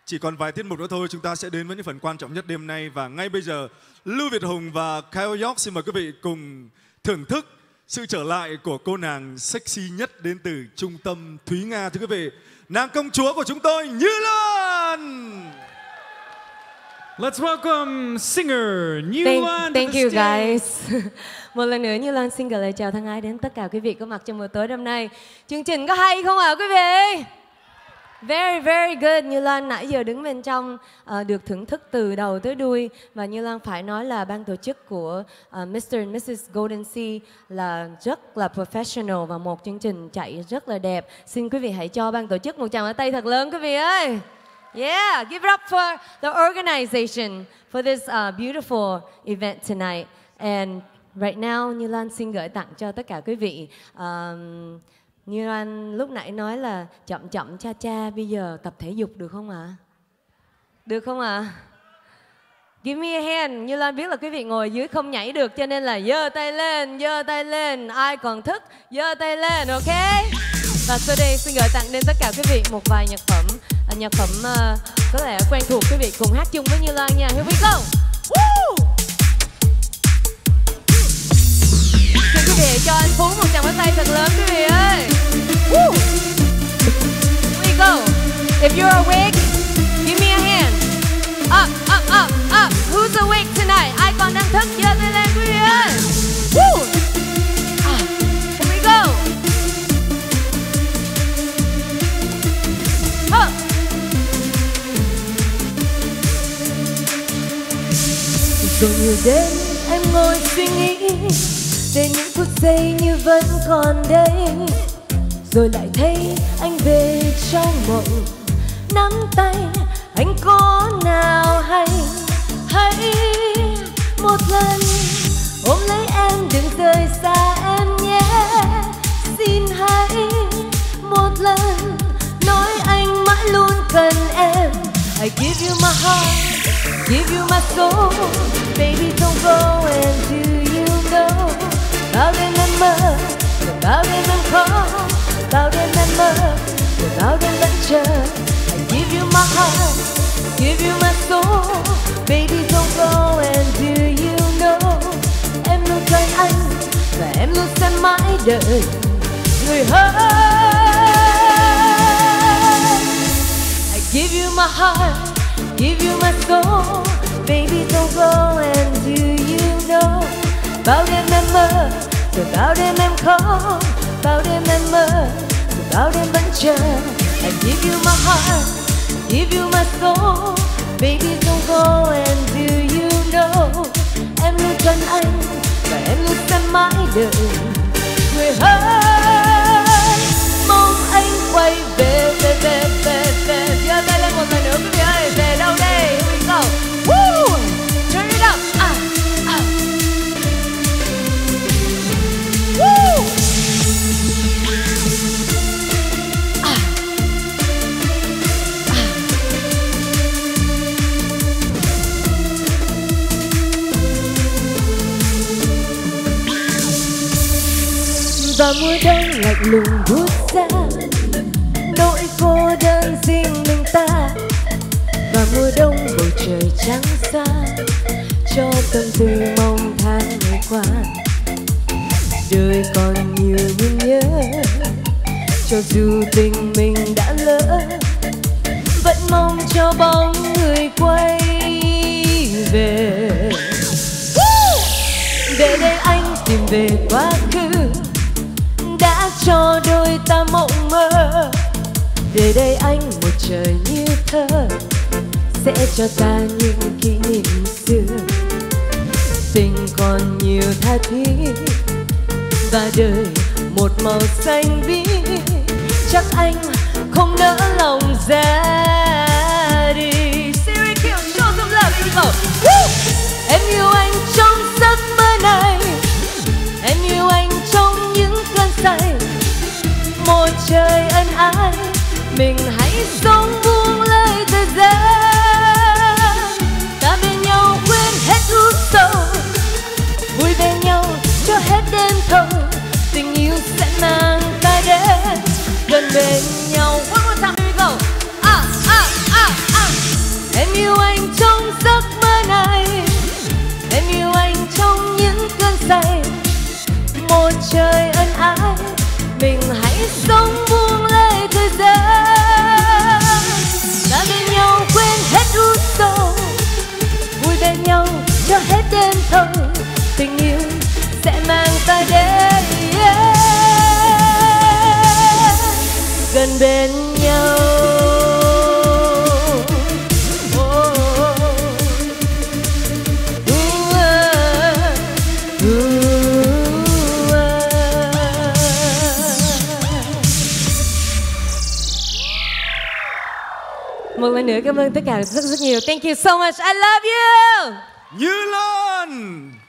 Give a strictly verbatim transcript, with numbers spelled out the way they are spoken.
Chỉ còn vài tiết mục nữa thôi, chúng ta sẽ đến với những phần quan trọng nhất đêm nay. Và ngay bây giờ, Lưu Việt Hùng và Kyle York xin mời quý vị cùng thưởng thức sự trở lại của cô nàng sexy nhất đến từ trung tâm Thúy Nga. Thưa quý vị, nàng công chúa của chúng tôi, Như Loan. Let's welcome singer Như Thank, Loan. thank you guys. Một lần nữa Như Loan xin gửi lời chào thân ái đến tất cả quý vị có mặt trong buổi tối hôm nay. Chương trình có hay không ạ quý vị? Very very good. Như Loan nãy giờ đứng bên trong uh, được thưởng thức từ đầu tới đuôi. Và Như Loan phải nói là ban tổ chức của uh, mít tơ and mít sít Golden Sea là rất là professional và một chương trình chạy rất là đẹp. Xin quý vị hãy cho ban tổ chức một tràng pháo tay thật lớn quý vị ơi. Yeah, give it up for the organization for this uh, beautiful event tonight. And right now, Như Loan xin gửi tặng cho tất cả quý vị. Um, Như Loan lúc nãy nói là chậm chậm cha cha, bây giờ tập thể dục được không ạ? À? Được không ạ? À? Give me a hand. Như Loan biết là quý vị ngồi dưới không nhảy được, cho nên là giơ tay lên, giơ tay lên. Ai còn thức, giơ tay lên, ok? Và sau đây xin gửi tặng đến tất cả quý vị một vài nhạc phẩm. À, nhạc phẩm uh, có lẽ quen thuộc, quý vị cùng hát chung với Như Loan nha. Here we go. Woo! Xin quý vị cho anh Phú một tràng pháo tay thật lớn quý vị ơi. Woo! Here we go. If you're awake, give me a hand. Up, up, up, up. Who's awake tonight? Ai còn đang thức, giơ tay lên quý vị ơi. Woo! Ah, here we go. Huh. Rồi nhiều đêm em ngồi suy nghĩ về những phút giây như vẫn còn đây. Rồi lại thấy anh về trong mộng, nắm tay anh có nào hay. Hãy một lần ôm lấy em, đừng rời xa em nhé. Xin hãy một lần nói anh mãi luôn cần em. I give you my heart, give you my soul. Baby don't go, and do you know? Bao đêm em mơ, rồi bao đêm em khó. Bao đêm em mơ, rồi bao đêm vẫn chờ. I give you my heart, give you my soul. Baby don't go, and do you know? Em luôn cần anh, và em luôn sẽ mãi đợi người hỡi. I give you my heart, give you my soul. Baby don't go, and do you know? Bao đêm em mơ, rồi bao đêm em khó. Bao đêm em mơ, rồi bao đêm vẫn chờ. I give you my heart, give you my soul. Baby don't go, and do you know? Em luôn cần anh, và em luôn sẽ mãi đợi người hỡi. Mong anh quay về, về, về, về, về. Giơ tay lên một lần nữa quý vị ơi. Về đâu đây? Here we go. Woo! Turn it up. Ah, ah. Woo! Ah. Ah. Và mùa đông lạnh lùng buốt xa, nỗi cô đơn riêng mình ta. Và mùa đông bầu trời trắng xa, cho tâm tư mong tháng ngày qua. Đời còn nhiều nhung nhớ, cho dù tình mình đã lỡ, vẫn mong cho bóng người quay về. Để đây anh tìm về quá khứ đã cho đôi ta mộng mơ. Để đây anh một trời như thơ sẽ cho ta những kỷ niệm xưa. Tình còn nhiều tha thiết và đời một màu xanh biếc. Chắc anh không nỡ lòng ra đi. Serial Kill, show some love, here we go. Woo! Em yêu anh trong giấc mơ này, em yêu anh trong những cơn say. Một trời ân ái, mình hãy sống buông lời thời gian. Ta bên nhau quên hết ưu sầu, vui bên nhau cho hết đêm thâu. Tình yêu sẽ mang ta đến gần bên nhau. One more time, here we go. Ah, ah, ah, ah. bên nhau. Một lần nữa cảm ơn tất cả rất rất nhiều. Thank you so much. I love you. Như Loan.